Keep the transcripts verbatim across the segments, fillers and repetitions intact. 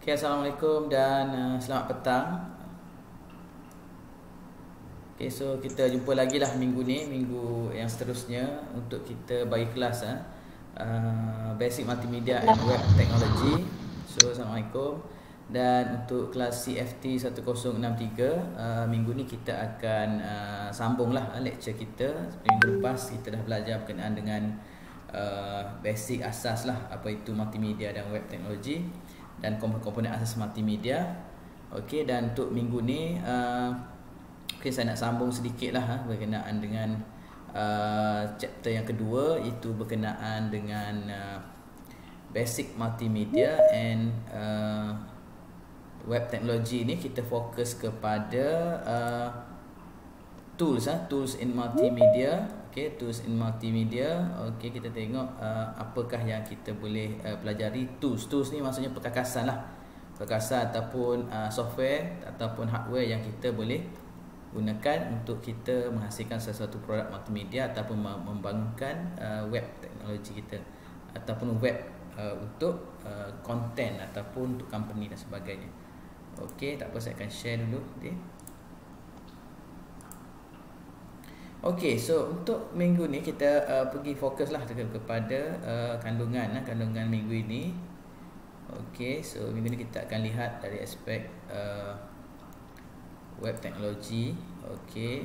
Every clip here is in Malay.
Okay, Assalamualaikum dan uh, selamat petang. Okay, so kita jumpa lagi lah minggu ni, minggu yang seterusnya untuk kita bagi kelas uh, uh, Basic Multimedia and Web Technology. So, Assalamualaikum. Dan untuk kelas C F T one thousand sixty-three, uh, minggu ni kita akan uh, sambung lah uh, lecture kita. Minggu lepas kita dah belajar berkenaan dengan uh, basic asas lah, apa itu multimedia dan web teknologi dan komponen asas multimedia. Okey, dan untuk minggu ni uh, okay, saya nak sambung sedikit lah ha, berkenaan dengan uh, chapter yang kedua, iaitu berkenaan dengan uh, basic multimedia and uh, web teknologi. Ni kita fokus kepada uh, tools ha, tools in multimedia. Okey, tools in multimedia. Okey, kita tengok uh, apakah yang kita boleh uh, pelajari. Tools tools ni maksudnya perkakasan lah, perkakasan ataupun uh, software ataupun hardware yang kita boleh gunakan untuk kita menghasilkan sesuatu produk multimedia ataupun membangunkan uh, web teknologi kita ataupun web uh, untuk uh, content ataupun untuk company dan sebagainya. Okey, tak apa, saya akan share dulu. Okay. Okey, so untuk minggu ni kita uh, pergi fokuslah kepada uh, kandungan uh, kandungan minggu ini. Okey, so minggu ni kita akan lihat dari aspek uh, web teknologi. Okey.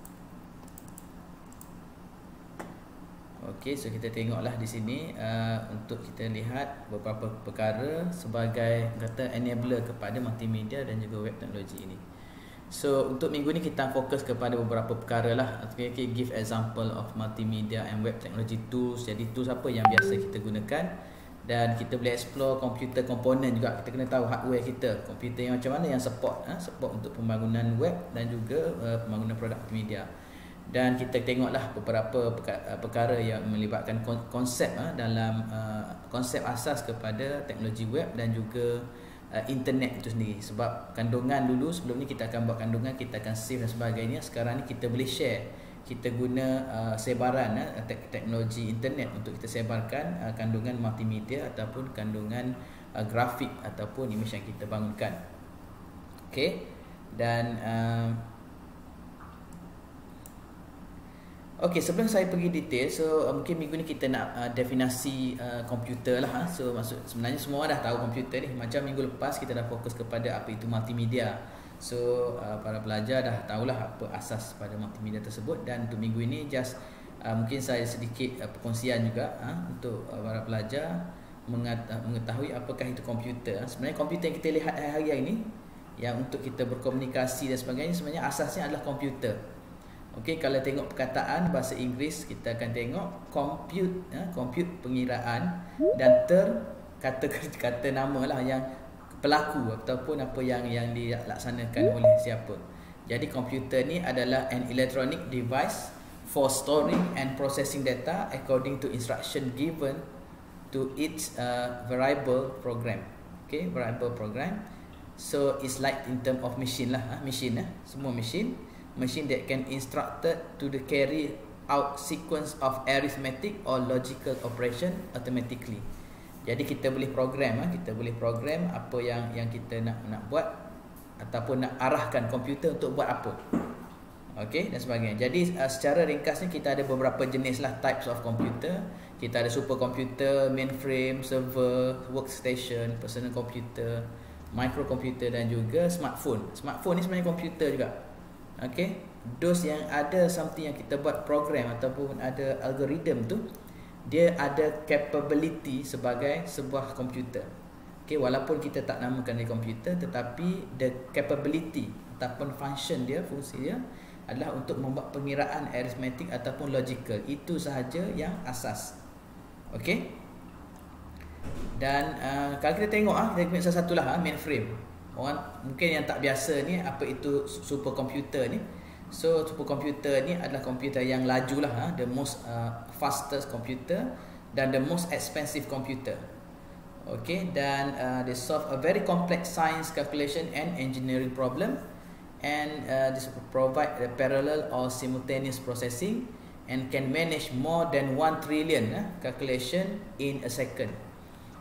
Okey, so kita tengoklah di sini uh, untuk kita lihat beberapa perkara sebagai kata enabler kepada multimedia dan juga web teknologi ini. So untuk minggu ni kita fokus kepada beberapa perkara lah. Okay, okay, give example of multimedia and web technology tools. Jadi tools apa yang biasa kita gunakan, dan kita boleh explore komputer komponen juga. Kita kena tahu hardware kita, komputer yang macam mana yang support ha? support untuk pembangunan web dan juga uh, pembangunan produk multimedia. Dan kita tengoklah beberapa perkara yang melibatkan konsep ha? dalam uh, konsep asas kepada teknologi web dan juga uh, internet itu sendiri. Sebab kandungan dulu, sebelum ni kita akan buat kandungan, kita akan save dan sebagainya. Sekarang ni kita boleh share, kita guna uh, sebaran uh, tek teknologi internet untuk kita sebarkan uh, kandungan multimedia ataupun kandungan uh, grafik ataupun image yang kita bangunkan. Okey, dan uh, okey, sebelum saya pergi detail, so uh, mungkin minggu ni kita nak uh, definasi uh, komputer lah ha? So maksud sebenarnya semua dah tahu komputer ni. Macam minggu lepas kita dah fokus kepada apa itu multimedia. So uh, para pelajar dah tahulah apa asas pada multimedia tersebut. Dan untuk minggu ini just uh, mungkin saya sedikit uh, perkongsian juga uh, untuk uh, para pelajar mengetahui apakah itu komputer. Sebenarnya komputer yang kita lihat hari-hari ini yang untuk kita berkomunikasi dan sebagainya, sebenarnya asasnya adalah komputer. Okey, kalau tengok perkataan bahasa Inggeris, kita akan tengok compute, uh, compute pengiraan, dan ter kata kata nama lah yang pelaku ataupun apa yang yang dilaksanakan oleh siapa. Jadi komputer ni adalah an electronic device for storing and processing data according to instruction given to each uh, variable program. Okay, variable program. So it's like in term of machine lah, ha? machine lah, semua machine, machine that can instructed to the carry out sequence of arithmetic or logical operation automatically. Jadi kita boleh program, kita boleh program apa yang yang kita nak nak buat ataupun nak arahkan komputer untuk buat apa. Okey, dan sebagainya. Jadi uh, secara ringkasnya kita ada beberapa jenis lah types of computer. Kita ada supercomputer, mainframe, server, workstation, personal computer, microcomputer dan juga smartphone. Smartphone ni sebenarnya komputer juga. Okey, those yang ada something yang kita buat program ataupun ada algorithm tu, dia ada capability sebagai sebuah komputer. Okey, walaupun kita tak namakan dia komputer, tetapi the capability ataupun function dia, fungsi dia adalah untuk membuat pengiraan arithmetic ataupun logical. Itu sahaja yang asas. Okey. Dan uh, kalau kita tengok ah, kita salah satulah ah, mainframe. Orang mungkin yang tak biasa ni apa itu superkomputer ni. So superkomputer ni adalah komputer yang laju lah, ha? the most uh, fastest computer dan the most expensive computer. Okay, dan uh, they solve a very complex science calculation and engineering problem, and uh, this provide a parallel or simultaneous processing and can manage more than one trillion uh, calculation in a second.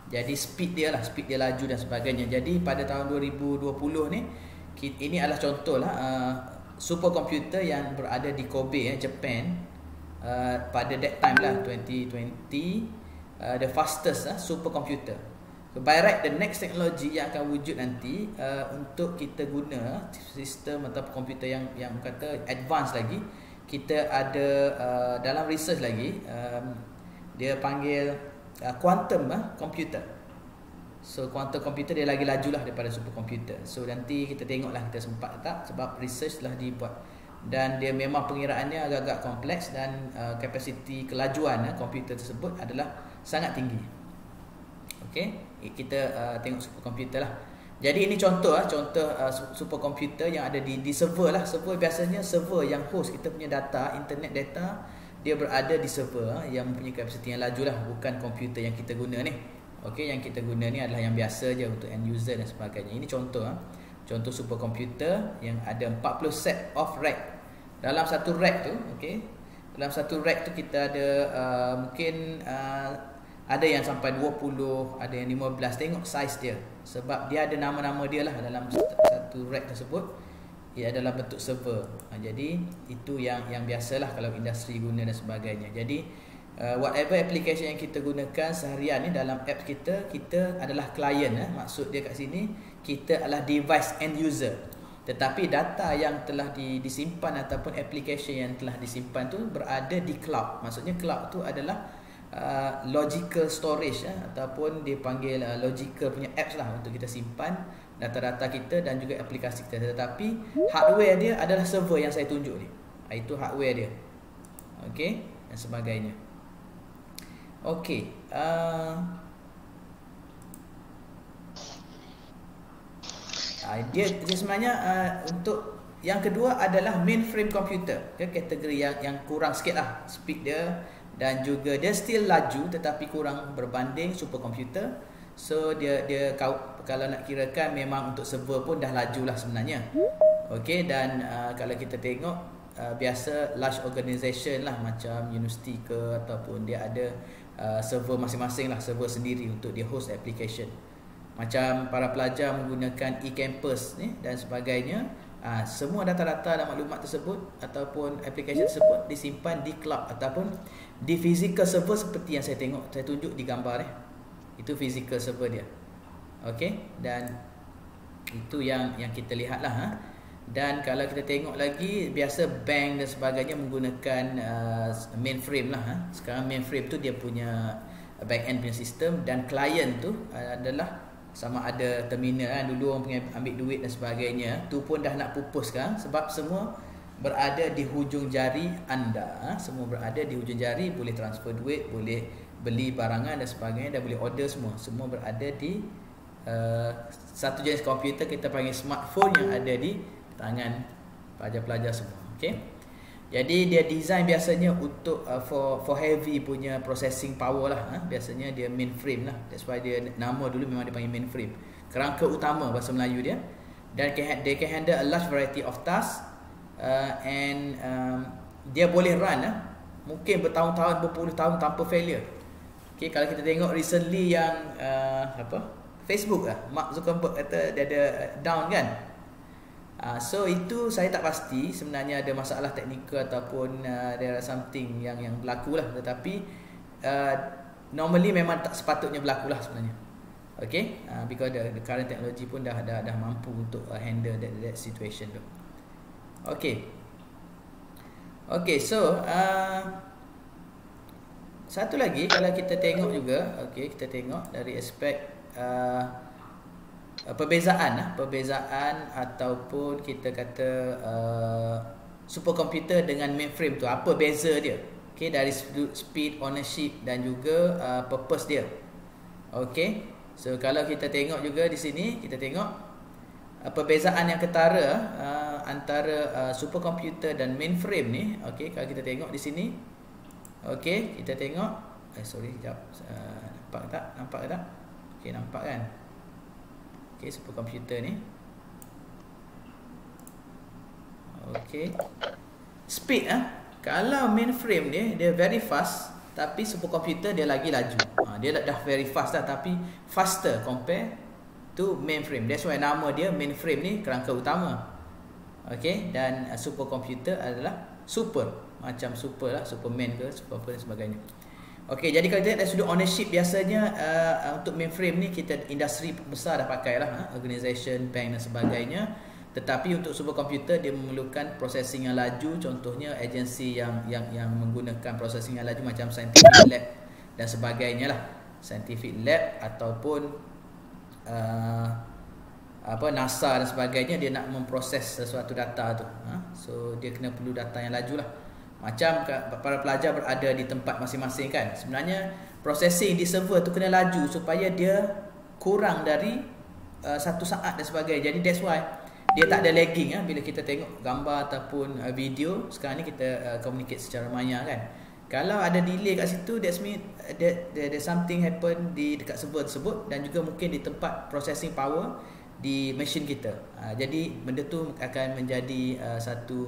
Jadi speed dia lah, speed dia laju dan sebagainya. Jadi pada tahun dua ribu dua puluh ni, ini adalah contoh lah uh, superkomputer yang berada di Kobe, eh, Japan, uh, pada that time lah twenty twenty, uh, the fastest uh, superkomputer. So, by right, the next technology yang akan wujud nanti uh, untuk kita guna sistem atau komputer yang yang kata advance lagi, kita ada uh, dalam research lagi, um, dia panggil uh, quantum uh, computer. So quantum computer dia lagi laju lah daripada superkomputer. So nanti kita tengoklah kita sempat tak, sebab research telah dibuat dan dia memang pengiraannya agak-agak kompleks dan uh, kapasiti kelajuan uh, komputer tersebut adalah sangat tinggi. Okey, kita uh, tengok superkomputer lah. Jadi ini contoh lah, contoh uh, superkomputer yang ada di di server lah. Server biasanya server yang host kita punya data, internet data, dia berada di server uh, yang mempunyai kapasiti yang laju lah, bukan komputer yang kita guna ni. Okey, yang kita guna ni adalah yang biasa je untuk end user dan sebagainya. Ini contoh uh, contoh superkomputer yang ada empat puluh set of rack. Dalam satu rack tu, okey, dalam satu rack tu kita ada uh, mungkin uh, ada yang sampai dua puluh, ada yang lima belas. Tengok size dia. Sebab dia ada nama-nama dia lah dalam satu rack tersebut. Ia adalah bentuk server. Ha, jadi itu yang yang biasalah kalau industri guna dan sebagainya. Jadi uh, whatever application yang kita gunakan seharian ni dalam app kita, kita adalah client. Eh. Maksud dia kat sini, kita adalah device end user. Tetapi data yang telah disimpan ataupun application yang telah disimpan tu berada di cloud. Maksudnya cloud tu adalah Uh, logical storage eh, ataupun dipanggil uh, logical punya apps lah untuk kita simpan data-data kita dan juga aplikasi kita. Tetapi hardware dia adalah server yang saya tunjuk ni. Itu hardware dia. Okey, dan sebagainya. Okey, uh, uh, dia, dia sebenarnya uh, untuk yang kedua adalah mainframe computer. Okay, kategori yang yang kurang sikit lah speed dia. Dan juga dia still laju tetapi kurang berbanding superkomputer. So dia dia kalau nak kirakan memang untuk server pun dah laju lah sebenarnya. Okey, dan uh, kalau kita tengok uh, biasa large organisation lah macam universiti ke ataupun dia ada uh, server masing-masing lah, server sendiri untuk dia host application. Macam para pelajar menggunakan e-campus ni dan sebagainya. Uh, semua data-data dan maklumat tersebut ataupun aplikasi tersebut disimpan di cloud ataupun di physical server seperti yang saya tengok, saya tunjuk di gambar eh. Itu physical server dia. Okey, dan itu yang yang kita lihatlah ha. Dan kalau kita tengok lagi, biasa bank dan sebagainya menggunakan uh, mainframe lah ha. Sekarang mainframe tu dia punya back end punya sistem dan client tu uh, adalah sama ada terminal kan, dulu orang punya ambil duit dan sebagainya, tu pun dah nak pupus kan, sebab semua berada di hujung jari anda. Semua berada di hujung jari, boleh transfer duit, boleh beli barangan dan sebagainya, dan boleh order semua. Semua berada di uh, satu jenis komputer kita panggil smartphone yang ada di tangan pelajar-pelajar semua. Okay? Jadi dia design biasanya untuk uh, for for heavy punya processing power lah. Ha? Biasanya dia mainframe lah. That's why dia nama dulu memang dipanggil mainframe. Kerangka utama bahasa Melayu dia. Dan they can handle a large variety of tasks uh, and um, dia boleh run lah. Mungkin bertahun-tahun, berpuluh tahun tanpa failure. Okay, kalau kita tengok recently yang uh, apa Facebook lah, Mark Zuckerberg kata dia ada down kan. Uh, so itu saya tak pasti sebenarnya ada masalah teknikal ataupun uh, there are something yang yang berlaku lah, tetapi uh, normally memang tak sepatutnya berlaku lah sebenarnya. Okay, uh, because the, the current technology pun dah dah, dah mampu untuk uh, handle that, that situation tu. Okay, okay, so uh, satu lagi kalau kita tengok juga, okay, kita tengok dari aspek uh, perbezaan lah, perbezaan ataupun kita kata uh, superkomputer dengan mainframe tu, apa beza dia? Okay, dari speed, ownership dan juga uh, purpose dia. Okay, so kalau kita tengok juga di sini, kita tengok uh, perbezaan yang ketara uh, antara uh, superkomputer dan mainframe ni. Okay, kalau kita tengok di sini, okay, kita tengok, eh sorry, sekejap, uh, nampak tak? Nampak tak? Okay, nampak kan? Okay, superkomputer ni. Okay, speed ah, kalau mainframe dia dia very fast, tapi superkomputer dia lagi laju. Ha, dia dah very fast dah, tapi faster compare to mainframe. That's why nama dia mainframe ni kerangka utama. Okay, dan uh, superkomputer adalah super, macam super lah, Superman ke, super apa dan sebagainya. Okay, jadi kalau kita lihat dari sudut ownership, biasanya uh, untuk mainframe ni kita industri besar dah pakai lah, ha? Organisation, bank dan sebagainya. Tetapi untuk superkomputer dia memerlukan processing yang laju, contohnya agensi yang yang yang menggunakan processing yang laju macam scientific lab dan sebagainya lah. Scientific lab ataupun uh, apa NASA dan sebagainya, dia nak memproses sesuatu data tu, ha? So dia kena perlu data yang laju lah. Macam para pelajar berada di tempat masing-masing kan, sebenarnya processing di server tu kena laju supaya dia kurang dari uh, satu saat dan sebagainya. Jadi that's why dia tak ada lagging, ha? Bila kita tengok gambar ataupun uh, video sekarang ni kita uh, communicate secara maya kan. Kalau ada delay kat situ, that's mean that there, there something happen di dekat server tersebut, dan juga mungkin di tempat processing power di mesin kita. Ha, jadi benda tu akan menjadi uh, satu,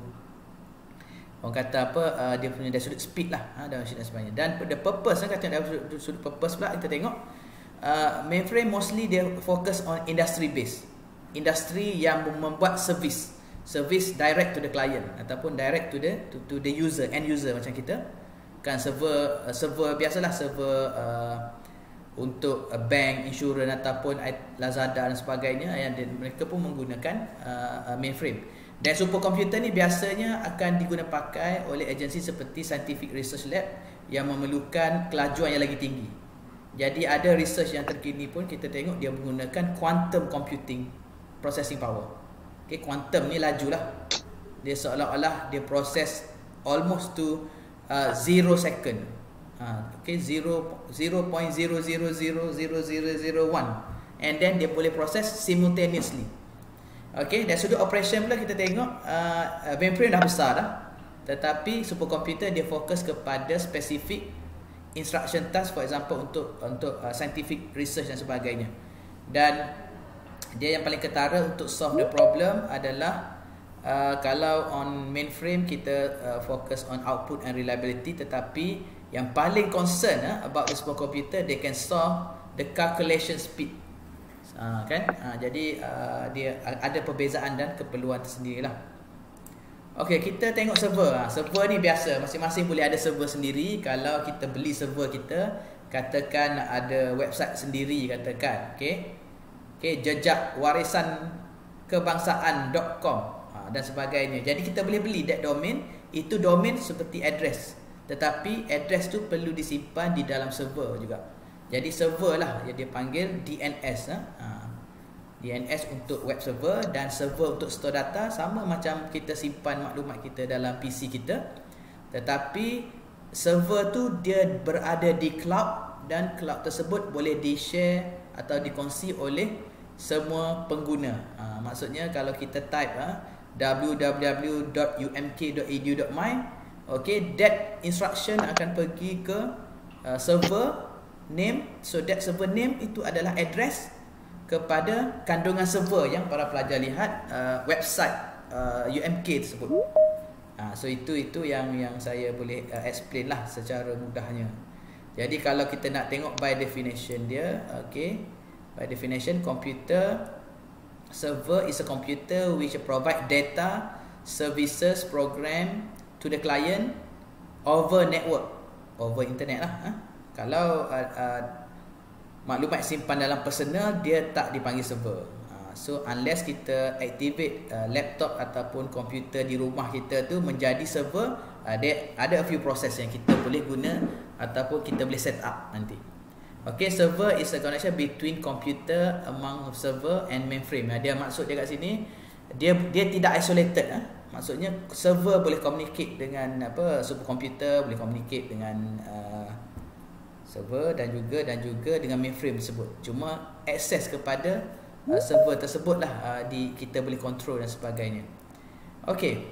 orang kata apa, uh, dia punya dari sudut speed lah, ha, dan mesin dan sebagainya. Dan the purpose, kan, kata dari sudut, sudut purpose pula kita tengok uh, mainframe mostly dia fokus on industry base, industri yang membuat service, service direct to the client ataupun direct to the to, to the user, end user. Macam kita kan server uh, server biasalah, server uh, untuk uh, bank, insurans ataupun Lazada dan sebagainya, yang mereka pun menggunakan uh, mainframe. Dan superkomputer ni biasanya akan digunakan pakai oleh agensi seperti scientific research lab yang memerlukan kelajuan yang lagi tinggi. Jadi ada research yang terkini pun kita tengok dia menggunakan quantum computing processing power. Okay, quantum ni laju lah, dia seolah-olah dia proses almost to uh, zero second. Ha, okay, zero point zero zero zero zero zero zero one, and then dia boleh proses simultaneously. Okay, dari sudut operation pula kita tengok uh, mainframe dah besar dah, tetapi superkomputer dia fokus kepada specific instruction task, for example untuk untuk uh, scientific research dan sebagainya. Dan dia yang paling ketara untuk solve the problem adalah uh, kalau on mainframe kita uh, fokus on output and reliability, tetapi yang paling concern uh, about the supercomputer, they can solve the calculation speed, uh, kan? Uh, jadi uh, dia ada perbezaan dan keperluan tersendiri lah. Okay, kita tengok server. Uh, server ni biasa, masing-masing boleh ada server sendiri. Kalau kita beli server kita, katakan ada website sendiri, katakan, okay, okay, jejak warisan kebangsaan dot com uh, dan sebagainya. Jadi kita boleh beli that domain. Itu domain seperti address, tetapi address tu perlu disimpan di dalam server juga. Jadi server lah yang dia panggil D N S, ha? Ha. D N S untuk web server, dan server untuk store data, sama macam kita simpan maklumat kita dalam P C kita. Tetapi server tu dia berada di cloud, dan cloud tersebut boleh di-share atau dikongsi oleh semua pengguna. Ha, maksudnya kalau kita type ha, w w w dot u m k dot e d u dot m y, okay, that instruction akan pergi ke uh, server name. So that server name itu adalah address kepada kandungan server yang para pelajar lihat, uh, website uh, U M K tersebut. Uh, so itu itu yang yang saya boleh uh, explain lah secara mudahnya. Jadi kalau kita nak tengok by definition dia, okay, by definition computer server is a computer which provide data, services, program to the client over network, over internet lah. Ha? Kalau uh, uh, maklumat simpan dalam personal, dia tak dipanggil server. Uh, so unless kita activate uh, laptop ataupun komputer di rumah kita tu menjadi server, uh, dia ada a few proses yang kita boleh guna ataupun kita boleh set up nanti. Okay, server is a connection between computer among server and mainframe. Uh, dia maksud dia kat sini, dia dia tidak isolated. Uh. Maksudnya server boleh communicate dengan apa, superkomputer boleh communicate dengan uh, server dan juga dan juga dengan mainframe tersebut. Cuma akses kepada uh, server tersebutlah uh, di kita boleh control dan sebagainya. Okey.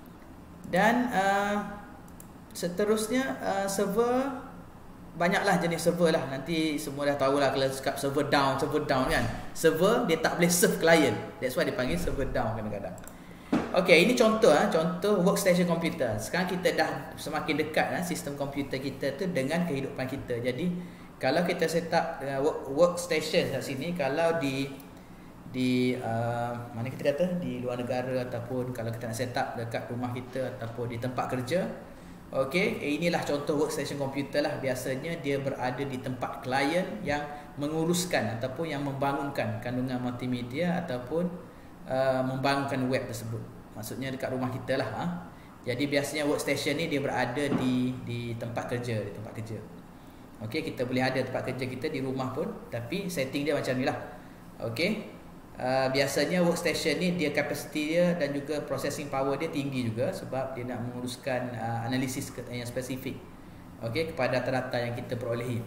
Dan uh, seterusnya uh, server, banyaklah jenis server lah. Nanti semua dah tahulah kalau cakap server down, server down kan. Server dia tak boleh serve client. That's why dia panggil server down kadang-kadang. Okey, ini contoh ah, contoh workstation komputer. Sekarang kita dah semakin dekat ah sistem komputer kita tu dengan kehidupan kita. Jadi kalau kita set up uh, work, workstation kat sini, kalau di di uh, mana kita kata di luar negara ataupun kalau kita nak set up dekat rumah kita ataupun di tempat kerja, okey, inilah contoh workstation komputer lah. Biasanya dia berada di tempat klien yang menguruskan ataupun yang membangunkan kandungan multimedia ataupun uh, membangunkan web tersebut. Maksudnya dekat rumah kita lah ha? Jadi biasanya workstation ni dia berada di di tempat kerja, di tempat kerja. Okey, kita boleh ada tempat kerja kita di rumah pun, tapi setting dia macam ni lah. Okey, uh, biasanya workstation ni dia kapasiti dia dan juga processing power dia tinggi juga sebab dia nak menguruskan uh, analisis yang spesifik, okey, kepada data-data yang kita perolehi.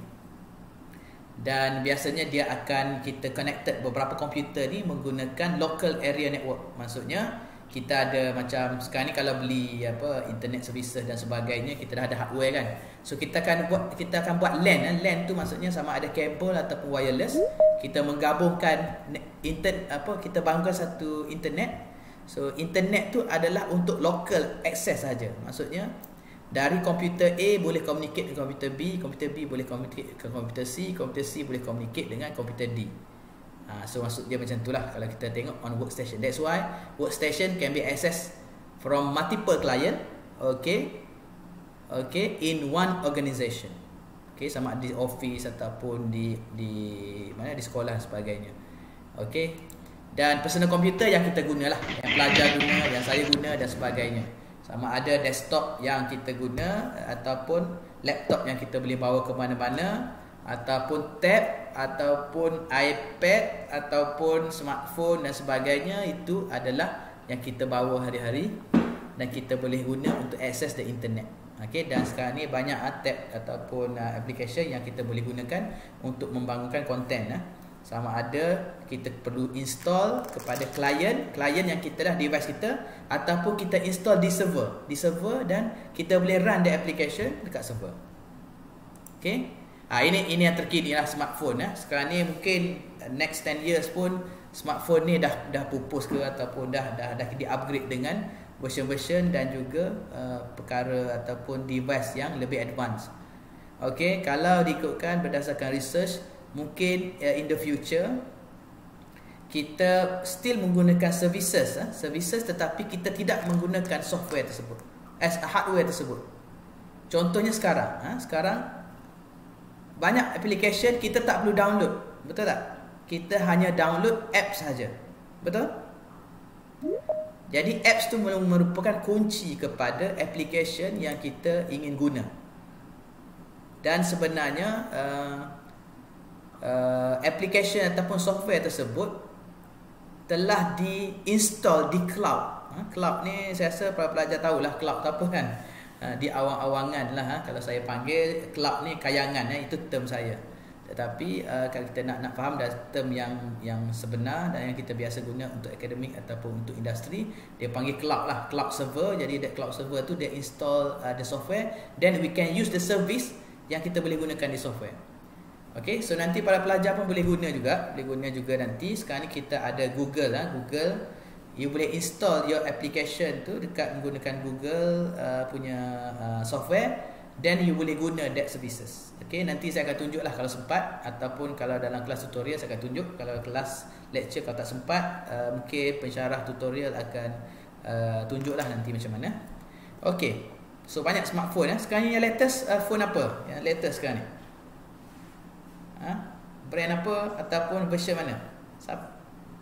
Dan biasanya dia akan kita connected beberapa komputer ni menggunakan local area network. Maksudnya kita ada macam sekarang ni kalau beli apa internet services dan sebagainya, kita dah ada hardware kan. So kita akan buat kita akan buat LAN. LAN tu maksudnya sama ada kabel ataupun wireless. Kita menggabungkan internet apa kita bangunkan satu internet. So internet tu adalah untuk local access saja. Maksudnya dari komputer A boleh communicate ke komputer B, komputer B boleh communicate ke komputer C, komputer C boleh communicate dengan komputer D. Ha, so maksud dia macam itulah kalau kita tengok on workstation. That's why workstation can be accessed from multiple client, okay, okay, in one organisation. Okay, sama ada di office ataupun di di mana di sekolah dan sebagainya. Okay, dan personal computer yang kita gunalah, yang pelajar guna, yang saya guna dan sebagainya. Sama ada desktop yang kita guna ataupun laptop yang kita boleh bawa ke mana-mana, ataupun tab, ataupun iPad, ataupun smartphone dan sebagainya, itu adalah yang kita bawa hari-hari dan kita boleh guna untuk access the internet. Okay, dan sekarang ni banyak tab ataupun uh, application yang kita boleh gunakan untuk membangunkan konten. Uh. Sama ada kita perlu install kepada klien, klien yang kita dah device kita, ataupun kita install di server, di server dan kita boleh run the application dekat server. Okay. Ha, ini ini yang terkini lah smartphone eh. Sekarang ni mungkin next ten years pun smartphone ni dah dah pupus ke ataupun dah dah dah di-upgrade dengan version-version dan juga uh, perkara ataupun device yang lebih advance. Okey, kalau diikutkan berdasarkan research, mungkin uh, in the future kita still menggunakan services eh, services tetapi kita tidak menggunakan software tersebut as hardware tersebut. Contohnya sekarang, ha, sekarang banyak application kita tak perlu download, betul tak? Kita hanya download apps saja, betul? Jadi apps tu merupakan kunci kepada application yang kita ingin guna. Dan sebenarnya uh, uh, application ataupun software tersebut telah diinstall di cloud. Ha, cloud ni saya rasa para pelajar tahulah cloud tu apa kan? Uh, di awang-awangan lah ha. Kalau saya panggil cloud ni kayangan eh, itu term saya. Tetapi uh, kalau kita nak nak faham dah term yang yang sebenar dan yang kita biasa guna untuk akademik ataupun untuk industri, dia panggil cloud lah, cloud server. Jadi that cloud server tu dia install uh, the software, then we can use the service yang kita boleh gunakan di software. Okay, so nanti para pelajar pun boleh guna juga, boleh guna juga nanti. Sekarang ni kita ada Google lah, Google. You boleh install your application tu dekat menggunakan Google uh, punya uh, software, then you boleh guna that services. Okay, nanti saya akan tunjuk lah kalau sempat, ataupun kalau dalam kelas tutorial saya akan tunjuk. Kalau kelas lecture kalau tak sempat, uh, mungkin pensyarah tutorial akan uh, tunjuk lah nanti macam mana. Okay, so banyak smartphone eh. Sekarang ni yang latest uh, phone apa? Yang latest sekarang ni ha? Brand apa ataupun version mana? Siapa?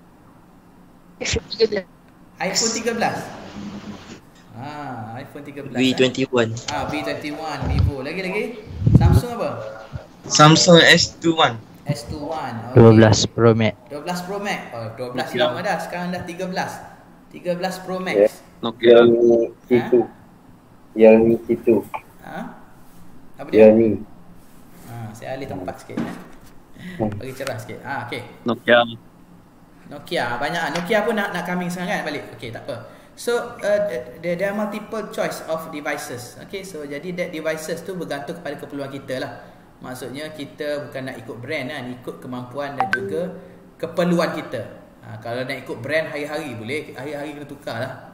iPhone tiga belas. Ah, iPhone tiga belas. V twenty one. Eh? Ah, V twenty one Vivo. Lagi-lagi Samsung apa? Samsung S dua one. S dua one. Okay. dua belas Pro Max. dua belas Pro Max. Oh, dua belas lama dah. Sekarang dah tiga belas. tiga belas Pro Max. Yeah. Nokia Yang situ. Ha? Yang ni situ. Ha? Apa dia? Yang ni. Ah, saya alih tempat sikit eh. Bagi cerah sikit. Ah, okey. Nokia. Nokia banyak. Nokia pun nak nak coming sekarang kan balik. Okey, tak apa. So uh, there, there are multiple choice of devices. Okay, so jadi that devices tu bergantung kepada keperluan kita lah. Maksudnya kita bukan nak ikut brand kan, ikut kemampuan dan juga keperluan kita. Ha, kalau nak ikut brand hari-hari boleh, hari-hari kena tukar lah.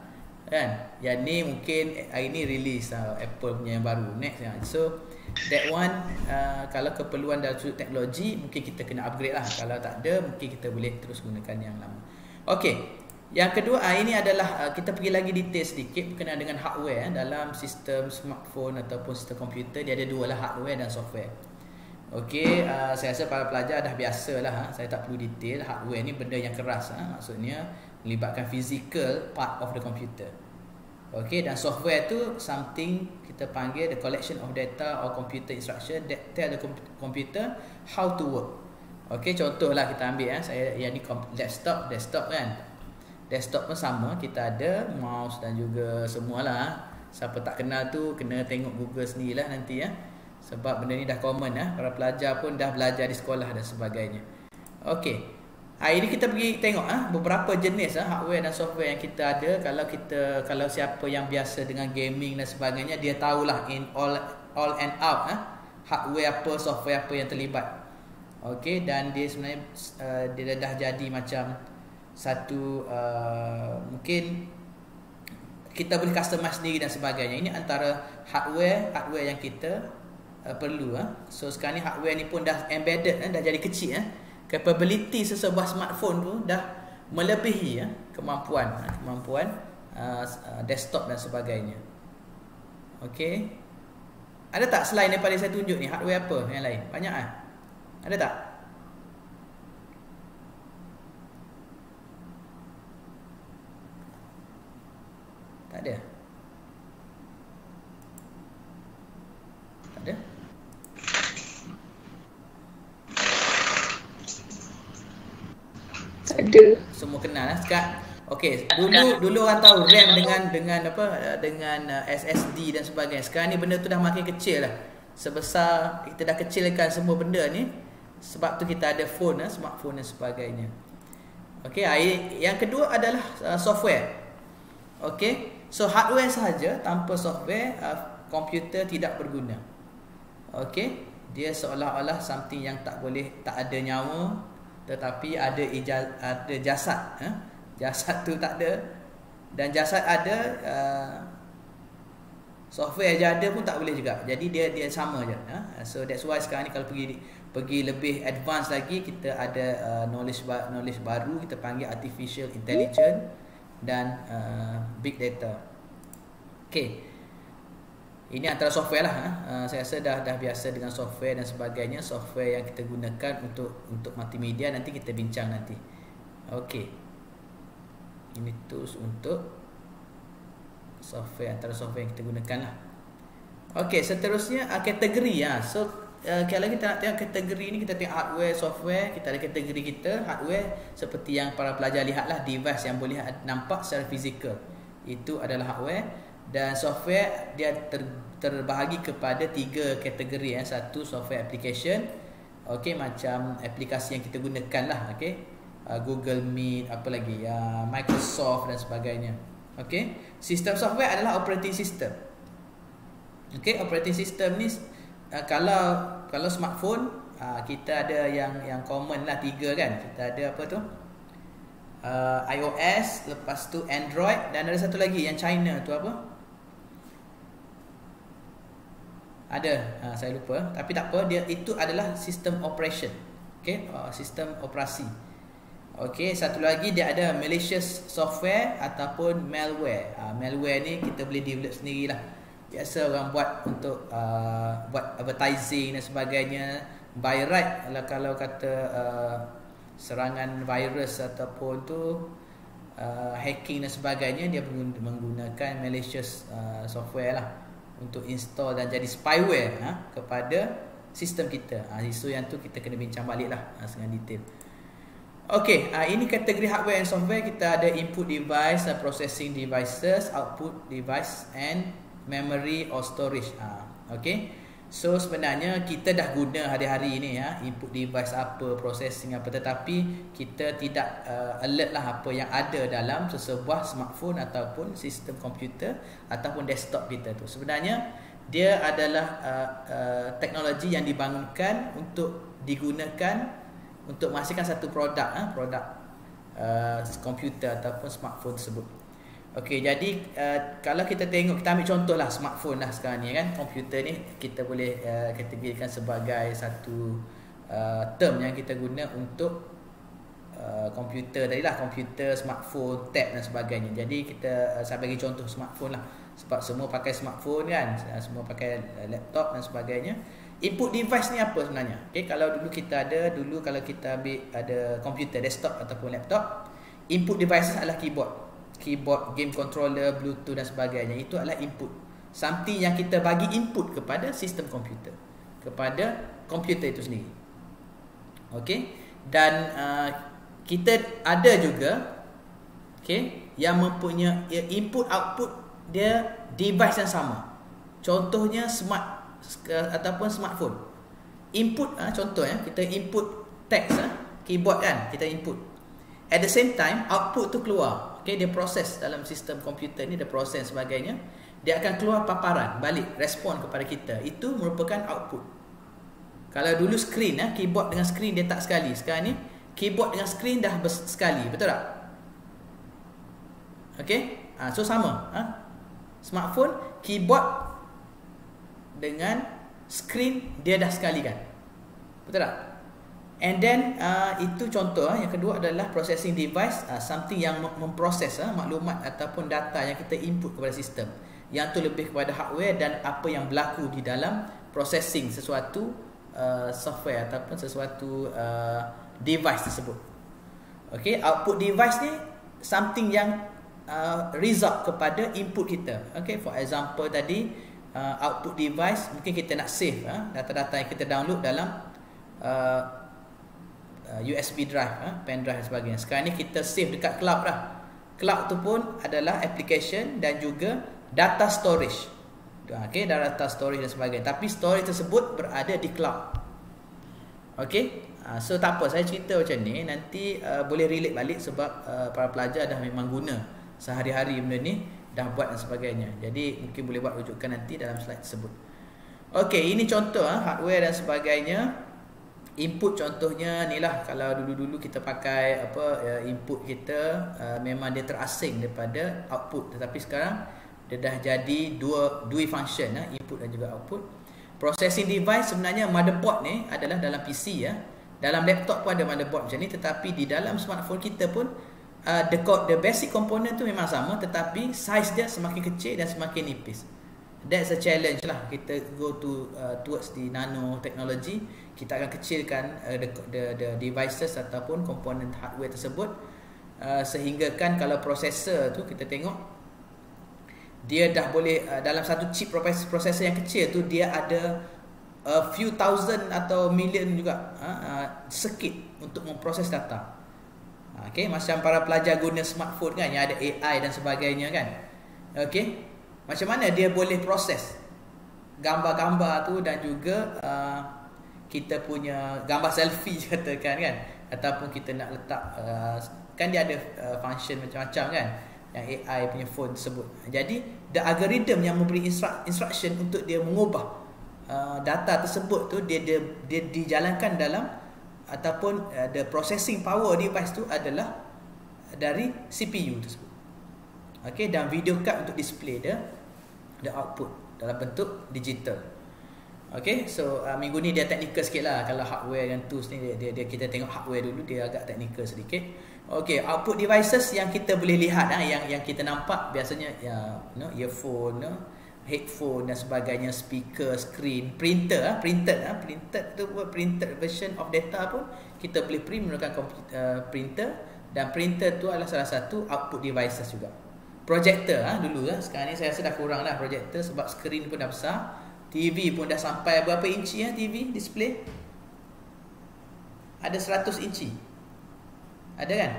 kan. Yang ni mungkin hari ni release uh, Apple punya yang baru next ya. So that one uh, kalau keperluan dalam sudut teknologi mungkin kita kena upgrade lah. Kalau tak ada mungkin kita boleh terus gunakan yang lama. Okey, yang kedua uh, ini adalah uh, kita pergi lagi detail sedikit berkenaan dengan hardware. uh, Dalam sistem smartphone ataupun sistem komputer dia ada dua lah, hardware dan software. Okey, uh, saya rasa para pelajar dah biasa lah, ha? Saya tak perlu detail. Hardware ni benda yang keras, ha? Maksudnya melibatkan physical part of the computer. Okey, dan software tu something kita panggil the collection of data or computer instruction that tell the computer how to work. Okey, contohlah kita ambil, ha? Saya yang ni desktop, desktop kan. Desktop pun sama, kita ada mouse dan juga semualah. Ha? Siapa tak kenal tu kena tengok Google sendirilah nanti ya. Sebab benda ni dah common lah. Para pelajar pun dah belajar di sekolah dan sebagainya. Okey. Hari ni kita pergi tengok ah beberapa jenis ah hardware dan software yang kita ada. Kalau kita kalau siapa yang biasa dengan gaming dan sebagainya, dia tahulah in all all and out ah hardware apa, software apa yang terlibat. Okey, dan dia sebenarnya uh, dia dah jadi macam satu uh, mungkin kita boleh customize sendiri dan sebagainya. Ini antara hardware hardware yang kita uh, perlu ah. So sekarang ni hardware ni pun dah embedded ah, dah jadi kecil ah. Capability sesebuah smartphone tu dah melebihi ya, kemampuan kemampuan uh, desktop dan sebagainya. Okey. Ada tak selain daripada saya tunjuk ni hardware apa yang lain? Banyak ah. Ada tak? Tak ada. Tak ada. Ada. Semua kenal lah sekarang. Okey, dulu dulu orang tahu RAM dengan dengan apa dengan uh, S S D dan sebagainya. Sekarang ni benda tu dah makin kecil lah. Sebesar kita dah kecilkan semua benda ni. Sebab tu kita ada phone, uh, smartphone dan sebagainya. Okey, yang kedua adalah uh, software. Okey, so hardware sahaja tanpa software uh, komputer tidak berguna. Okey, dia seolah-olah something yang tak boleh, tak ada nyawa, tetapi ada ijaz, ada jasad, eh? Jasad tu tak ada, dan jasad ada, uh, software je ada pun tak boleh juga. Jadi dia dia sama je. Eh? So that's why sekarang ni kalau pergi pergi lebih advance lagi, kita ada uh, knowledge knowledge baru, kita panggil artificial intelligence dan uh, big data. Okay. Ini antara software lah. Uh, saya rasa dah dah biasa dengan software dan sebagainya. Software yang kita gunakan untuk untuk multimedia nanti kita bincang nanti. Okey. Ini tools untuk software, antara software yang kita gunakan lah. Okey, seterusnya uh, kategori ya. So uh, kalau kita nak tengok kategori ni, kita tengok hardware, software. Kita ada kategori kita. Hardware seperti yang para pelajar lihatlah, device yang boleh nampak secara fizikal. Itu adalah hardware. Dan software dia ter, terbahagi kepada tiga kategori ya. Satu software application. Okey, macam aplikasi yang kita gunakan lah. Okey, uh, Google Meet, apa lagi, uh, Microsoft dan sebagainya. Okey, sistem software adalah operating system. Okey, operating system ni uh, kalau kalau smartphone uh, kita ada yang yang common lah tiga kan. Kita ada apa tu? Uh, iOS, lepas tu Android, dan ada satu lagi yang China tu apa? Ada, ha, saya lupa. Tapi tak apa, dia itu adalah sistem operation. Okey, uh, sistem operasi. Okey, satu lagi dia ada malicious software ataupun malware. Uh, malware ni kita boleh develop sendirilah. Biasa orang buat untuk uh, buat advertising dan sebagainya. By right, kalau, kalau kata uh, serangan virus ataupun tu uh, hacking dan sebagainya, dia menggunakan malicious uh, software lah untuk install dan jadi spyware ha, kepada sistem kita. Ha, isu yang tu kita kena bincang balik lah ha, dengan detail. Okey, ha, ini kategori hardware and software. Kita ada input device, uh, processing devices, output device and memory or storage. Ha, Okey, so sebenarnya kita dah guna hari-hari ni ya, input device apa, processing apa, tetapi kita tidak uh, alert lah apa yang ada dalam sesebuah smartphone ataupun sistem komputer ataupun desktop kita tu. Sebenarnya dia adalah uh, uh, teknologi yang dibangunkan untuk digunakan untuk menghasilkan satu produk, uh, produk uh, komputer ataupun smartphone tersebut. Okey, jadi uh, kalau kita tengok, kita ambil contoh lah smartphone lah sekarang ni kan. Komputer ni kita boleh uh, kategorikan sebagai satu uh, term yang kita guna untuk uh, komputer tadi lah. Komputer, smartphone, tab dan sebagainya. Jadi kita, uh, saya bagi contoh smartphone lah. Sebab semua pakai smartphone kan, semua pakai uh, laptop dan sebagainya. Input device ni apa sebenarnya? Okay, kalau dulu kita ada, dulu kalau kita ambil ada komputer, desktop ataupun laptop, input devices adalah keyboard. Keyboard, game controller, bluetooth dan sebagainya. Itu adalah input. Something yang kita bagi input kepada sistem komputer, kepada komputer itu sendiri. Okey. Dan uh, kita ada juga okey, yang mempunyai input output dia device yang sama. Contohnya smart uh, ataupun smartphone. Input uh, contoh ya, kita input teks uh, keyboard kan, kita input. At the same time output tu keluar. Okay, dia proses dalam sistem komputer ni, dia proses sebagainya, dia akan keluar paparan balik, respon kepada kita. Itu merupakan output. Kalau dulu screen, eh, keyboard dengan screen dia tak sekali. Sekarang ni keyboard dengan screen dah sekali, betul tak? Okay, ha, so sama. Ha? Smartphone, keyboard dengan screen dia dah sekali kan, betul tak? And then uh, itu contoh. uh, Yang kedua adalah processing device, uh, something yang memproses uh, maklumat ataupun data yang kita input kepada sistem. Yang tu lebih kepada hardware dan apa yang berlaku di dalam processing sesuatu uh, software ataupun sesuatu uh, device tersebut. Okay, output device ni something yang uh, result kepada input kita. Okay, for example tadi uh, output device, mungkin kita nak save uh, data-data yang kita download dalam uh, U S B drive, ha, pen drive dan sebagainya. Sekarang ni kita save dekat cloud lah. Cloud tu pun adalah application dan juga data storage. Okay, data storage dan sebagainya. Tapi storage tersebut berada di cloud. Okay, uh, so tak apa, saya cerita macam ni, nanti uh, boleh relate balik sebab uh, para pelajar dah memang guna sehari-hari benda ni, dah buat dan sebagainya. Jadi mungkin boleh buat rujukan nanti dalam slide tersebut. Okay, ini contoh ha, hardware dan sebagainya. Input contohnya ni lah, kalau dulu-dulu kita pakai apa uh, input kita uh, memang dia terasing daripada output, tetapi sekarang dia dah jadi dua dua function, uh, input dan juga output. Processing device sebenarnya motherboard ni adalah dalam P C ya. Dalam laptop pun ada motherboard macam ni, tetapi di dalam smartphone kita pun uh, the the basic component tu memang sama, tetapi size dia semakin kecil dan semakin nipis. That's a challenge lah. Kita go to uh, towards the nano technology, kita akan kecilkan uh, the, the the devices ataupun komponen hardware tersebut, uh, sehingga kan kalau processor tu kita tengok dia dah boleh uh, dalam satu chip processor yang kecil tu dia ada a few thousand atau million juga uh, uh, circuit untuk memproses data. Okay, macam para pelajar guna smartphone kan, yang ada A I dan sebagainya kan. Okay, macam mana dia boleh proses gambar-gambar tu dan juga uh, kita punya gambar selfie katakan kan, ataupun kita nak letak uh, kan dia ada uh, function macam-macam kan yang A I punya phone tersebut. Jadi the algorithm yang memberi instru- instruction untuk dia mengubah uh, data tersebut tu, dia dia, dia dijalankan dalam ataupun uh, the processing power device tu adalah dari C P U tersebut. Okey, dan video card untuk display dia the output dalam bentuk digital. Okay, so uh, minggu ni dia teknikal sikit lah. Kalau hardware dan tools ni dia, dia, dia kita tengok hardware dulu, dia agak teknikal sedikit. Okay, output devices yang kita boleh lihat ha, yang yang kita nampak biasanya ya, you know, earphone, you know, headphone dan sebagainya, speaker, screen, printer, ha, printed, ha, printed tu printed version of data pun kita boleh print menggunakan uh, printer, dan printer tu adalah salah satu output devices juga. Projector ha, dulu ha. Sekarang ni saya rasa dah kurang lah projector sebab skrin pun dah besar. T V pun dah sampai berapa inci ya, T V display? Ada seratus inci. Ada kan?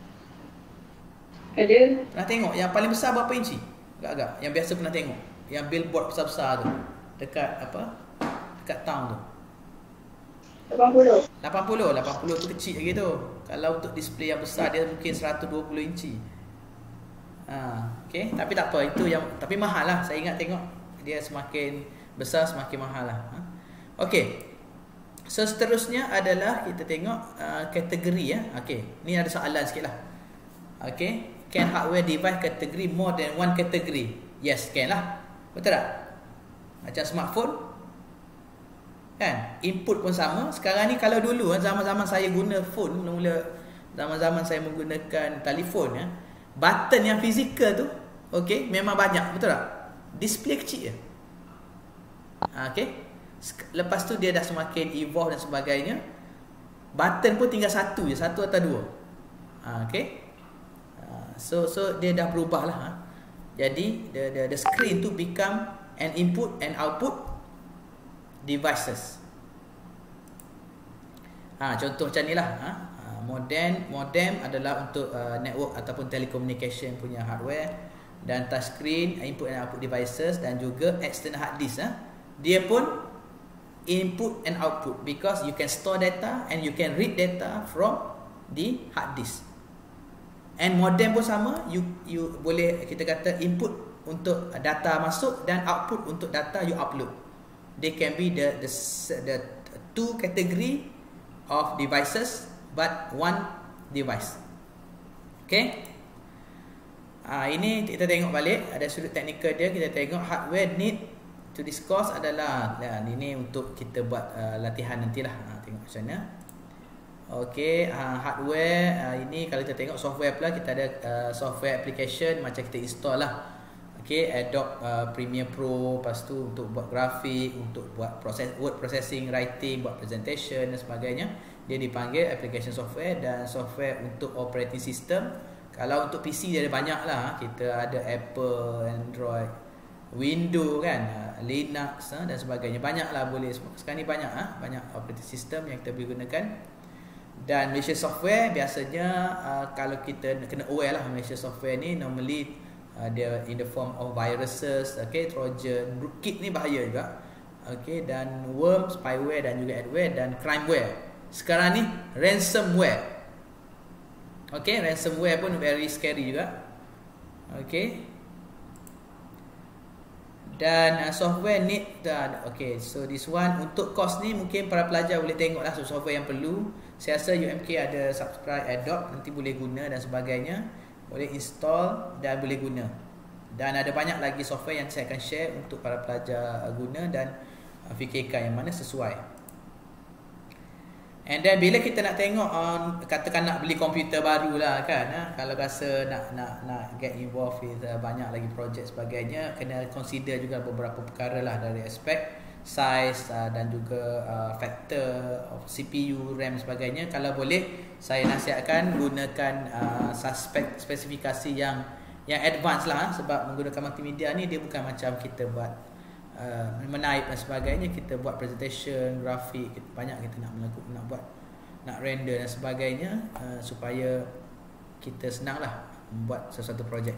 Ada. Pernah tengok yang paling besar berapa inci? Agak-agak. Yang biasa pernah tengok. Yang billboard besar-besar tu. Dekat apa? Dekat town tu. lapan puluh. lapan puluh. lapan puluh tu kecil lagi tu. Kalau untuk display yang besar dia mungkin seratus dua puluh inci. Ha, okay. Tapi tak apa, itu yang tapi mahal lah. Saya ingat tengok dia semakin besar semakin mahal lah. Ha? Okay, so seterusnya adalah kita tengok uh, kategori ya. Okay, ni ada soalan sikit lah. Okay, can hardware device category more than one category? Yes, can lah. Betul tak? Macam smartphone kan, input pun sama. Sekarang ni kalau dulu zaman-zaman saya guna phone, mula-mula zaman-zaman saya menggunakan telefon ya, button yang fizikal tu okey memang banyak, betul tak? Display kecil je. Okey. Lepas tu dia dah semakin evolve dan sebagainya. Button pun tinggal satu je, satu atau dua. Okey. So so dia dah berubah lah. Ha? Jadi the, the the screen tu become an input and output devices. Ha, contoh macam ni lah. Ha? Modem, modem adalah untuk uh, network ataupun telecommunication punya hardware, dan touchscreen input and output devices, dan juga external hard disk. Ha? Dia pun input and output because you can store data and you can read data from the hard disk. And modem pun sama, you you boleh kita kata input untuk data masuk dan output untuk data you upload. They can be the the the two category of devices but one device. Okay. Ah, ini kita tengok balik, ada sudut teknikal dia. Kita tengok hardware need to discuss adalah, nah, ini untuk kita buat uh, latihan nantilah. Ha, tengok macam mana. Okay, uh, hardware uh, ini kalau kita tengok software pula, kita ada uh, software application macam kita install lah. Okay, Adobe uh, Premiere Pro, lepas tu untuk buat grafik, untuk buat proses word processing, writing, buat presentation dan sebagainya. Dia dipanggil application software. Dan software untuk operating system, kalau untuk P C dia ada banyak lah. Kita ada Apple, Android, Windows kan, Linux dan sebagainya. Banyak lah boleh. Sekarang ni banyak ha? Banyak operating system yang kita boleh gunakan. Dan Malaysia software biasanya uh, kalau kita kena aware lah, Malaysia software ni normally uh, dia in the form of viruses, okay, trojan, rootkit ni bahaya juga. Okay, dan worm, spyware dan juga adware dan crimeware. Sekarang ni ransomware. Okay, ransomware pun very scary juga. Okay. Dan uh, software need uh, okay, so this one untuk course ni mungkin para pelajar boleh tengok lah, so software yang perlu. Saya rasa U M K ada subscribe Adobe, nanti boleh guna dan sebagainya. Boleh install dan boleh guna. Dan ada banyak lagi software yang saya akan share untuk para pelajar uh, guna dan uh, fikirkan yang mana sesuai. And then bila kita nak tengok on, katakan nak beli komputer baru lah kan, ha? Kalau rasa nak nak nak get involved with uh, banyak lagi projek sebagainya, kena consider juga beberapa perkara lah, dari aspek size uh, dan juga uh, factor of C P U, RAM sebagainya. Kalau boleh saya nasihatkan gunakan uh, suspek spesifikasi yang yang advance lah, sebab menggunakan multimedia ni dia bukan macam kita buat Uh, menaip dan sebagainya. Kita buat presentation, grafik, banyak kita nak melakukan, nak buat, nak render dan sebagainya, uh, supaya kita senang lah membuat sesuatu projek.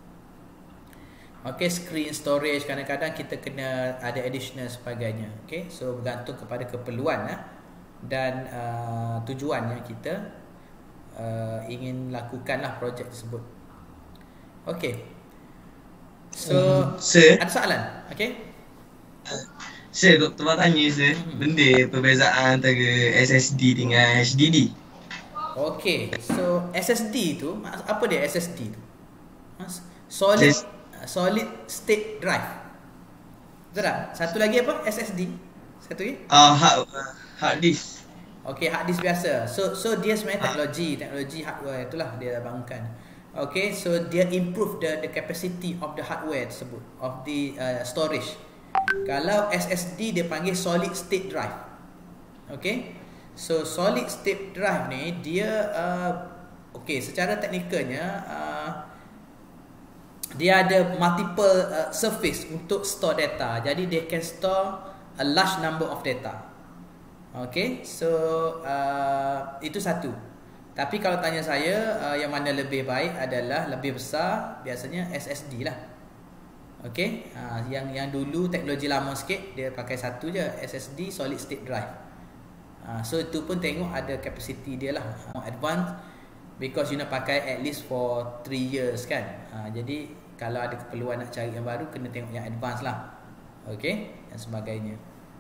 Okay, screen storage kadang-kadang kita kena ada additional sebagainya. Okay, so bergantung kepada keperluan lah, dan uh, tujuan yang kita uh, ingin lakukan lah projek tersebut. Okay, so um, sir, ada soalan? Okay. Sir, doktor nak tanya sir, benda perbezaan antara S S D dengan H D D. Okay, so S S D tu, apa dia S S D tu? Solid S- Solid State Drive. Betul tak? Satu lagi apa? S S D. Satu lagi? Uh, hard, hard disk. Okay, hard disk biasa. So so dia sebenarnya teknologi, teknologi hardware itulah dia bangunkan. Okay, so dia improve the the capacity of the hardware tersebut, of the uh, storage. Kalau S S D dia panggil solid state drive. Okay, so solid state drive ni dia uh, okay, secara teknikalnya uh, dia ada multiple uh, surface untuk store data. Jadi they can store a large number of data. Okay, so uh, itu satu. Tapi kalau tanya saya uh, yang mana lebih baik adalah lebih besar, biasanya S S D lah. Okey, ha, yang yang dulu teknologi lama sikit dia pakai satu je, S S D solid state drive. Ha, so itu pun tengok ada capacity dia lah, more advanced, because you nak pakai at least for three years kan. Ha, jadi kalau ada keperluan nak cari yang baru, kena tengok yang advanced lah. Okey, dan sebagainya.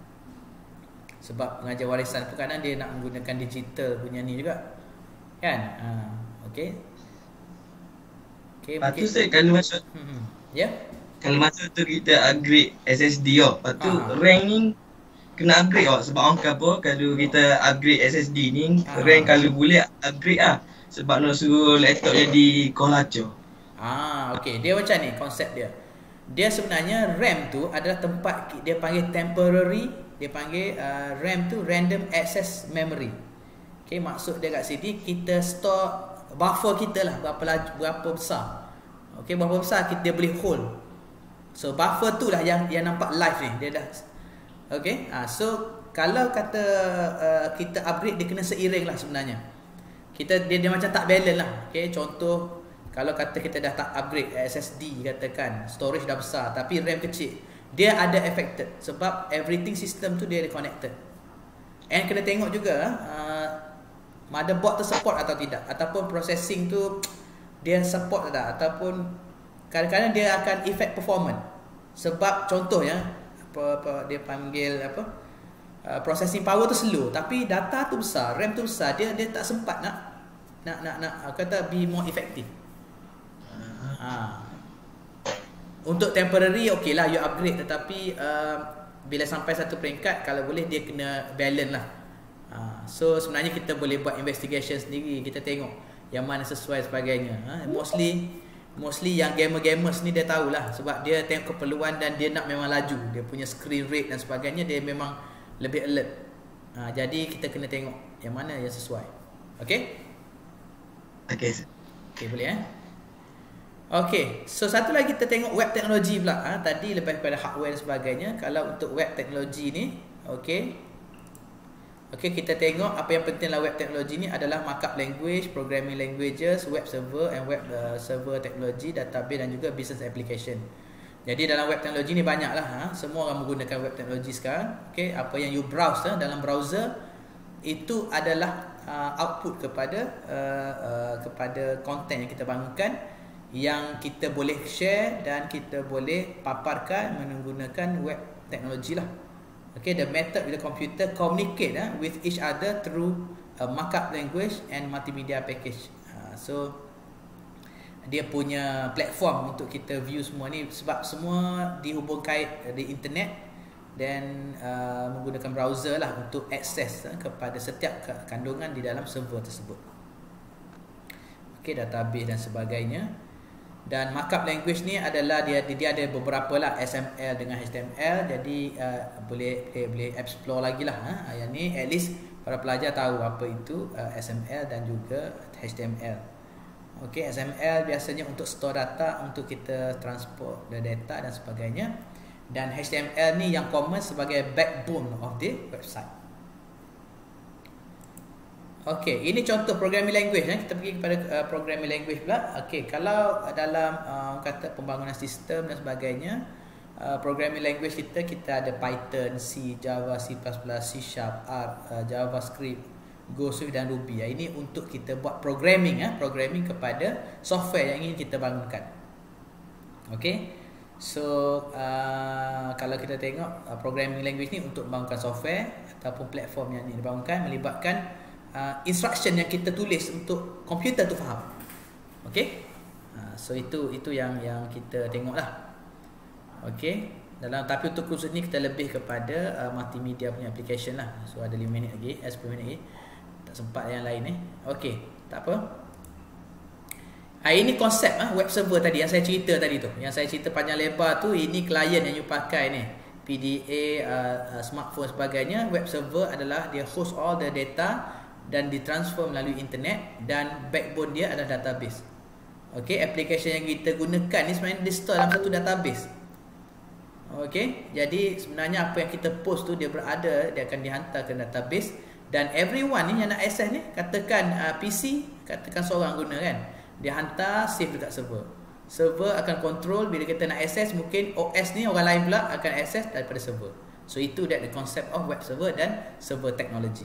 Sebab pengajar warisan pun kadang dia nak menggunakan digital punya ni juga kan. Ha, okey. Okay, Lepas tu mungkin. saya kalau masuk Hmm. Ya. Yeah? kalau masuk tu kita upgrade S S D oh. Lepas tu Ah. rank ni kena upgrade oh. Sebab orang kata kalau kita upgrade S S D ni Ah. rank kalau boleh upgrade ah. Sebab nak suruh laptop jadi kolaco. Ah, okey. Dia macam ni konsep dia. Dia sebenarnya RAM tu adalah tempat dia panggil temporary, dia panggil uh, RAM tu random access memory. Okey, maksud dia kat sini kita store buffer kita lah berapa laju, berapa besar. Okey, berapa besar kita dia boleh hold. So buffer tu lah yang yang nampak live ni. Dia dah okey. Ah, so kalau kata uh, kita upgrade dia kena seiring lah sebenarnya. Kita dia, dia macam tak balance lah. Okey, contoh kalau kata kita dah tak upgrade S S D katakan, storage dah besar tapi RAM kecil, dia ada affected sebab everything system tu dia ada connected. And kena tengok juga uh, motherboard tu support atau tidak, ataupun processing tu dia support atau tak, ataupun kadang-kadang dia akan affect performance. Sebab contohnya apa, apa dia panggil apa uh, processing power tu slow tapi data tu besar, RAM tu besar, dia dia tak sempat nak nak nak nak kata be more effective. Ha. Untuk temporary okey lah you upgrade, tetapi uh, bila sampai satu peringkat kalau boleh dia kena balance lah. Ha. So sebenarnya kita boleh buat investigation sendiri, kita tengok yang mana sesuai sebagainya. Ha. Mostly mostly yang gamer-gamers ni dia tahulah sebab dia tengok keperluan dan dia nak memang laju, dia punya screen rate dan sebagainya dia memang lebih alert. Ha. Jadi kita kena tengok yang mana yang sesuai. Okey? Okey. Okey, boleh eh? Okey, so satu lagi kita tengok web teknologi pula. Ha, tadi lepas pada hardware dan sebagainya. Kalau untuk web teknologi ni, okey. Okey, kita tengok apa yang penting dalam web teknologi ni adalah markup language, programming languages, web server and web uh, server teknologi, database dan juga business application. Jadi dalam web teknologi ni banyaklah, ha, semua orang menggunakan web teknologi sekarang. Okey, apa yang you browse ha, dalam browser itu adalah uh, output kepada uh, uh, kepada konten yang kita bangunkan, yang kita boleh share dan kita boleh paparkan menggunakan web teknologi lah. Okay, the method with the computer communicate uh, with each other through a markup language and multimedia package. Uh, so dia punya platform untuk kita view semua ni sebab semua dihubungkan di internet dan uh, menggunakan browser lah untuk akses uh, kepada setiap kandungan di dalam server tersebut. Okay, database dan sebagainya. Dan markup language ni adalah dia dia ada beberapa lah, S M L dengan H T M L. Jadi uh, boleh, boleh boleh explore lagi lah. Ha? Yang ni at least para pelajar tahu apa itu uh, S M L dan juga H T M L. Okay, S M L biasanya untuk store data, untuk kita transport the data dan sebagainya. Dan H T M L ni yang common sebagai backbone of the website. Okey, ini contoh programming language. Eh. Kita pergi kepada uh, programming language pula. Okey, kalau dalam uh, kata pembangunan sistem dan sebagainya, uh, programming language kita kita ada Python, C, Java, C plus plus, C Sharp, R, uh, JavaScript, Go, Swift dan Ruby. Uh, ini untuk kita buat programming, eh, programming kepada software yang ingin kita bangunkan. Okey. So uh, kalau kita tengok uh, programming language ni untuk membangunkan software ataupun platform yang dibangunkan melibatkan Uh, instruction yang kita tulis untuk komputer tu faham. Okey. Uh, so itu itu yang yang kita tengoklah. Okey. Dalam tapi untuk kursus ni kita lebih kepada uh, multimedia punya application lah. So ada lima minit lagi, eh, sepuluh minit lagi. Tak sempat yang lain ni. Eh. Okey, tak apa. Ha, ini konsep ah web server tadi yang saya cerita tadi tu. Yang saya cerita panjang lebar tu, ini klien yang you pakai ni. P D A, uh, uh, smartphone sebagainya. Web server adalah dia host all the data dan ditransfer melalui internet, dan backbone dia adalah database. Okey, application yang kita gunakan ni sebenarnya dia store dalam satu database. Okey, jadi sebenarnya apa yang kita post tu dia berada, dia akan dihantar ke database, dan everyone ni yang nak access ni, katakan uh, P C, katakan seorang guna kan, dia hantar save dekat server. Server akan control bila kita nak access, mungkin O S ni orang lain pula akan access daripada server. So itu that the concept of web server dan server technology.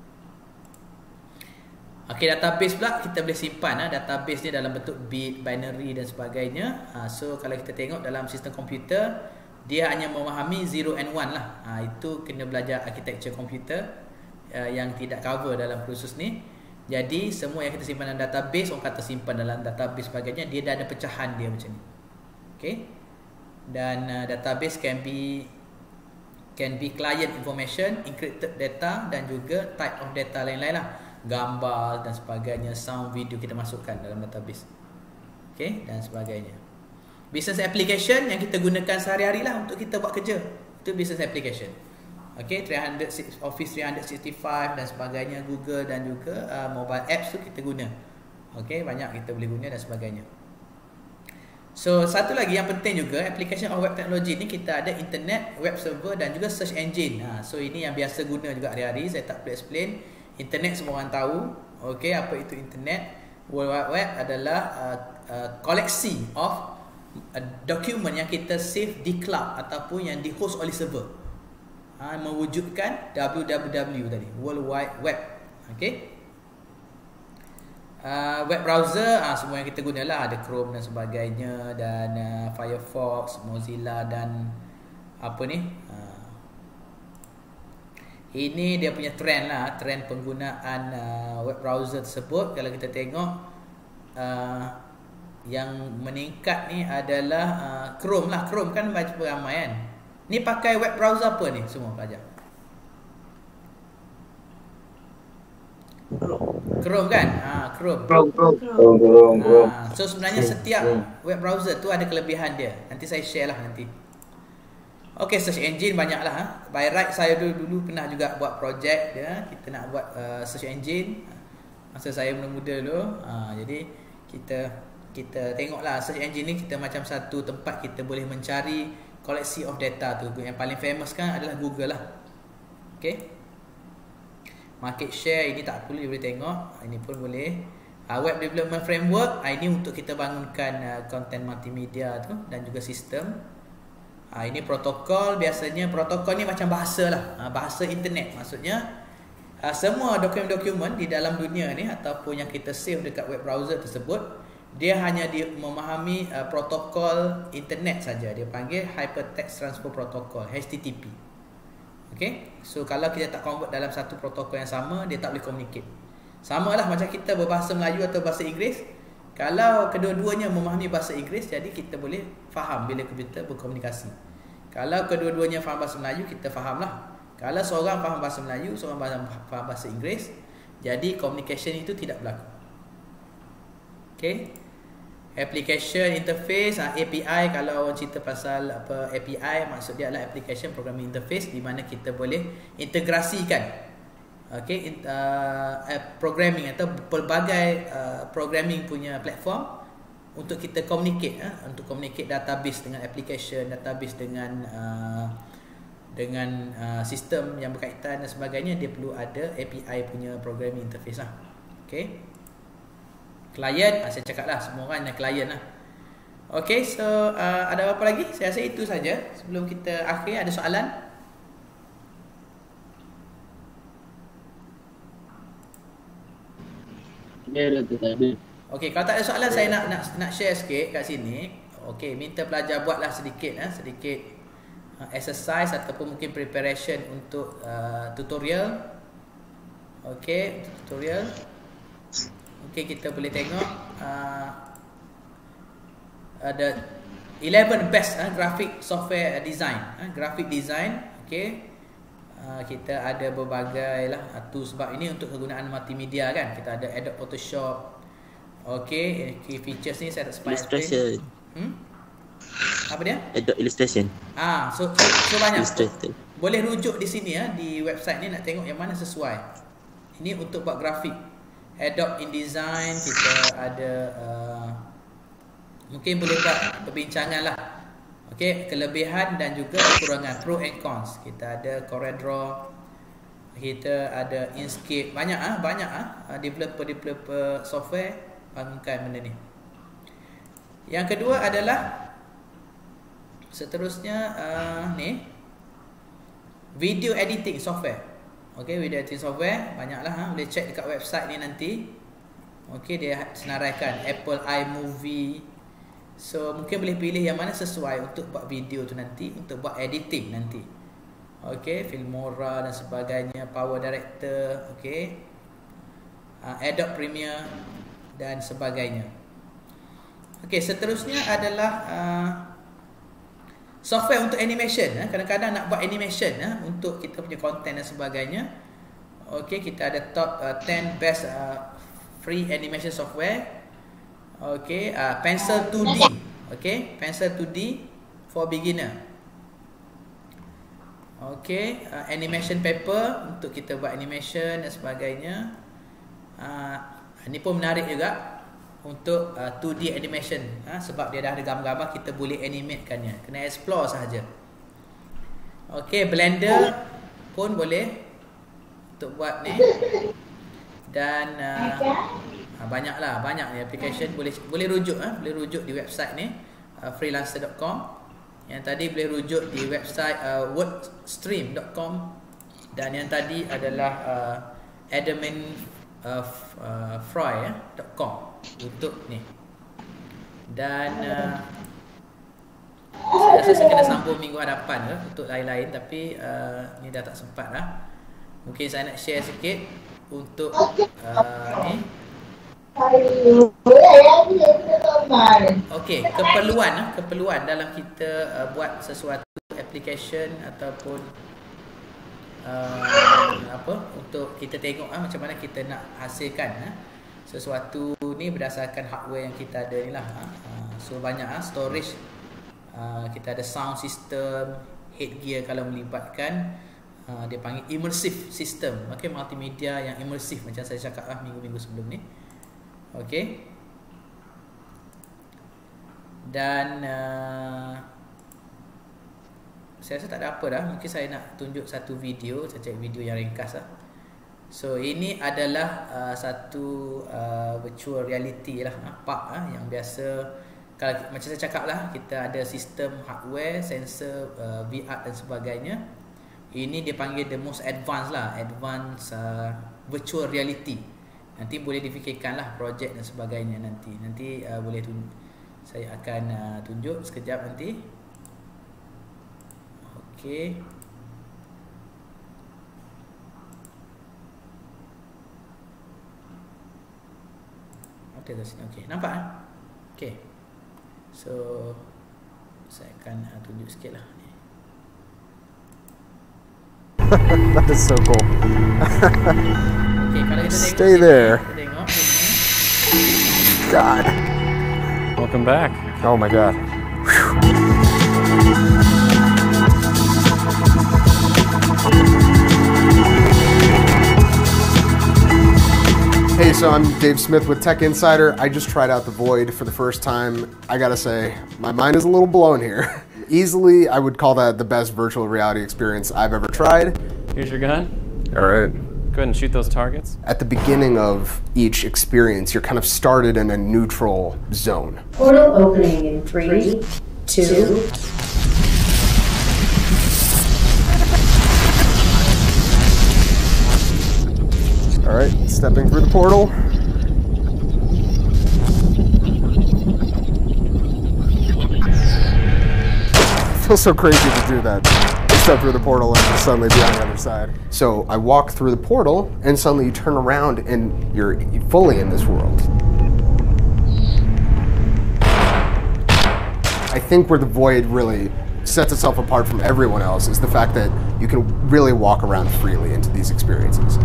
Okey, database pula kita boleh simpan ha. Database ni dalam bentuk bit, binary dan sebagainya. Ha, so kalau kita tengok dalam sistem komputer, dia hanya memahami zero and one lah. Ha, itu kena belajar architecture komputer uh, yang tidak cover dalam kursus ni. Jadi semua yang kita simpan dalam database, orang kata simpan dalam database sebagainya, dia dah ada pecahan dia macam ni. Okay. Dan uh, database can be can be client information, encrypted data dan juga type of data lain-lain lah. Gambar dan sebagainya, sound, video kita masukkan dalam database. Okay, dan sebagainya. Business application yang kita gunakan sehari-hari lah untuk kita buat kerja. Itu business application. Okay, Office three sixty-five dan sebagainya, Google dan juga uh, mobile apps tu kita guna. Okay, banyak kita boleh guna dan sebagainya. So, satu lagi yang penting juga, application of web technology ni kita ada internet, web server dan juga search engine. Ha, so, ini yang biasa guna juga hari-hari. Saya tak perlu explain. Internet semua orang tahu. Okay, apa itu internet? World Wide Web adalah uh, uh, koleksi of uh, dokumen yang kita save di cloud ataupun yang di host oleh server. Ha, mewujudkan W W W tadi, World Wide Web. Okay. Uh, web browser, uh, semua yang kita guna lah, ada Chrome dan sebagainya, dan uh, Firefox, Mozilla dan apa ni, uh, ini dia punya trend lah, trend penggunaan uh, web browser tersebut. Kalau kita tengok uh, yang meningkat ni adalah uh, Chrome lah. Chrome kan baca ramai kan. Ni pakai web browser apa ni semua pelajar? Chrome kan? Ha, Chrome. Chrome, Chrome. Chrome, Chrome, Chrome. Ha, so sebenarnya setiap web browser tu ada kelebihan dia. Nanti saya share lah nanti. Okay, search engine banyak lah. Ha. By right saya dulu, dulu pernah juga buat projek dia. Kita nak buat uh, search engine. Masa saya muda-muda dulu. Ha, jadi kita kita tengoklah search engine ni kita macam satu tempat kita boleh mencari koleksi of data tu. Yang paling famous kan adalah Google lah. Okay. Market share ini tak perlu boleh tengok. Ini pun boleh. Uh, web development framework, uh, ini untuk kita bangunkan uh, content multimedia tu dan juga sistem. Uh, ini protokol, biasanya protokol ni macam bahasa lah. Uh, bahasa internet maksudnya. Uh, semua dokumen-dokumen di dalam dunia ni ataupun yang kita save dekat web browser tersebut, dia hanya dia memahami uh, protokol internet saja. Dia panggil Hypertext Transfer Protocol, H T T P. Okay, so kalau kita tak convert dalam satu protokol yang sama, dia tak boleh communicate. Sama lah macam kita berbahasa Melayu atau bahasa Inggeris. Kalau kedua-duanya memahami bahasa Inggeris, jadi kita boleh faham bila kita berkomunikasi. Kalau kedua-duanya faham bahasa Melayu, kita faham lah. Kalau seorang faham bahasa Melayu, seorang faham bahasa Inggeris, jadi communication itu tidak berlaku. Okay. Application interface, A P I, kalau orang cerita pasal apa A P I, maksud dia adalah application programming interface, di mana kita boleh integrasikan okay, uh, programming atau pelbagai uh, programming punya platform untuk kita communicate, uh, untuk communicate database dengan application, database dengan uh, dengan uh, sistem yang berkaitan dan sebagainya. Dia perlu ada A P I punya programming interface lah. Okay. Client, ah, saya cakap lah semua orang ada client lah. Okay, so uh, ada apa lagi? Saya rasa itu saja. Sebelum kita akhir, ada soalan? Ya, ada tadi. Okay, kalau tak ada soalan, saya nak nak nak share sikit kat sini. Okay, minta pelajar buatlah sedikit, eh, sedikit uh, exercise ataupun mungkin preparation untuk uh, tutorial. Okay, tutorial. Okay, kita boleh tengok uh, ada eleven best uh, graphic software design, uh, graphic design. Okay, uh, kita ada berbagai lah uh, tools, sebab ini untuk kegunaan multimedia kan. Kita ada Adobe Photoshop. Okay, key features ni saya tak sempat Illustration. Hmm? Apa dia? Adobe Illustration. Ah, so so, so banyak. Illustrator. Boleh rujuk di sini ya, di website ni nak tengok yang mana sesuai. Ini untuk buat grafik. Adobe InDesign, kita ada uh, mungkin boleh buat perbincangan lah. Okay, kelebihan dan juga kekurangan, pro and cons. Kita ada CorelDRAW, kita ada Inkscape, banyak ah, banyak ah developer-developer software bangunkan benda ni. Yang kedua adalah seterusnya uh, ni video editing software. Okay, video editing software banyaklah, ha? Boleh check dekat website ni nanti. Okay, dia senaraikan Apple iMovie. So mungkin boleh pilih yang mana sesuai untuk buat video tu nanti, untuk buat editing nanti. Okay, Filmora dan sebagainya, Power Director. Okay, uh, Adobe Premiere dan sebagainya. Okey, seterusnya adalah uh, software untuk animation. Eh. Kadang-kadang nak buat animation eh, untuk kita punya content dan sebagainya. Okey, kita ada top uh, ten best uh, free animation software. Okey, uh, Pencil two D. Okey, Pencil two D for beginner. Okey, uh, animation paper untuk kita buat animation dan sebagainya. Uh, ini pun menarik juga untuk uh, two D animation, uh, sebab dia dah ada gambar-gambar, kita boleh animatekannya. Kena explore sahaja. Okey, Blender pun boleh untuk buat ni. Dan uh, uh, banyaklah, banyak ni application, boleh boleh rujuk uh, boleh rujuk di website ni uh, freelancer dot com. Yang tadi boleh rujuk di website uh, wordstream dot com, dan yang tadi adalah uh, admin uh, uh, fry dot com untuk ni. Dan uh, saya rasa saya kena sambung minggu hadapan ke untuk lain-lain, tapi uh, ni dah tak sempat lah. Mungkin saya nak share sikit untuk uh, ni. Okey, keperluan keperluan dalam kita uh, buat sesuatu application ataupun uh, apa untuk kita tengok uh, macam mana kita nak hasilkan uh, sesuatu ni berdasarkan hardware yang kita ada ni lah. Uh, so banyak uh, storage, uh, kita ada sound system, headgear kalau melibatkan uh, dia panggil immersive system. Okey, multimedia yang immersive macam saya cakap lah minggu-minggu sebelum ni. Okey. Dan uh, saya rasa tak ada apa dah. Mungkin saya nak tunjuk satu video, saya cari video yang ringkas lah. So ini adalah uh, satu uh, virtual reality lah, uh, park uh, yang biasa. Kalau macam saya cakap lah, kita ada sistem hardware, sensor, uh, V R dan sebagainya. Ini dia panggil the most advanced lah, advanced uh, virtual reality. Nanti boleh difikirkan lah projek dan sebagainya nanti. Nanti uh, boleh tunjuk. Saya akan uh, tunjuk sekejap nanti. Okey. Ada kat sini. Okey, nampak eh? Okey. So saya akan uh, tunjuk sikit lah. That is so cool. Okay, kalau kita tengok, Stay there. kita tengok God. Welcome back. Oh my God. Hey, so I'm Dave Smith with Tech Insider. I just tried out the Void for the first time. I gotta say, my mind is a little blown here. Easily, I would call that the best virtual reality experience I've ever tried. Here's your gun. All right. Go ahead and shoot those targets. At the beginning of each experience, you're kind of started in a neutral zone. Portal opening in three, two. All right, stepping through the portal. It feels so crazy to do that. Step through the portal and just suddenly be on the other side. So I walk through the portal and suddenly you turn around and you're fully in this world. I think where the Void really sets itself apart from everyone else is the fact that you can really walk around freely into these experiences.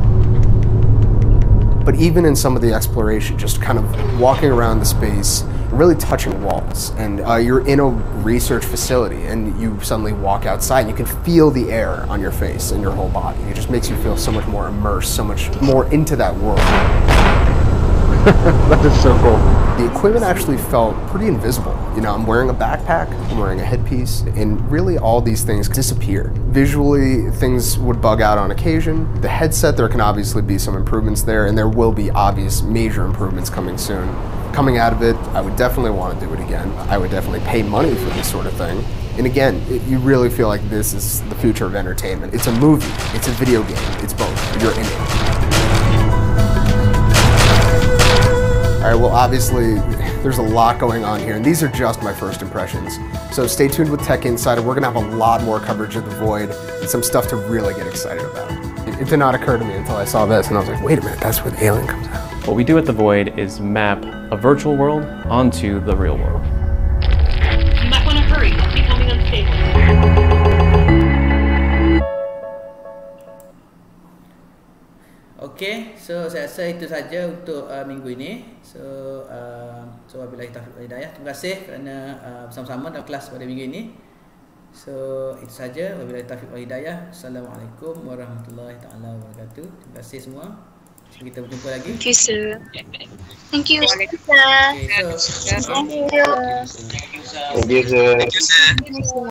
But even in some of the exploration, just kind of walking around the space, really touching walls, and uh, you're in a research facility and you suddenly walk outside and you can feel the air on your face and your whole body. It just makes you feel so much more immersed, so much more into that world. That is so cool. The equipment actually felt pretty invisible. You know, I'm wearing a backpack, I'm wearing a headpiece, and really all these things disappear. Visually, things would bug out on occasion. The headset, there can obviously be some improvements there, and there will be obvious major improvements coming soon. Coming out of it, I would definitely want to do it again. I would definitely pay money for this sort of thing. And again, it, you really feel like this is the future of entertainment. It's a movie, it's a video game, it's both. You're in it. All right, well, obviously, there's a lot going on here, and these are just my first impressions. So stay tuned with Tech Insider. We're gonna have a lot more coverage of the Void and some stuff to really get excited about. It, it did not occur to me until I saw this, and I was like, wait a minute, that's where the alien comes out. What we do at the Void is map a virtual world onto the real world. You might want to hurry. I'll be coming unstable. Okay, so saya rasa itu saja untuk uh, minggu ini. So, uh, so wabillahi taufiq wal hidayah. Terima kasih kerana uh, bersama-sama dalam kelas pada minggu ini. So, itu saja. Wabillahi taufiq wal hidayah. Assalamualaikum warahmatullahi taala wabarakatuh. Terima kasih semua. Kita berjumpa lagi. Thank you, sir. Thank you, sir. Okay, so, Thank you. Thank you, sir. Thank you, sir.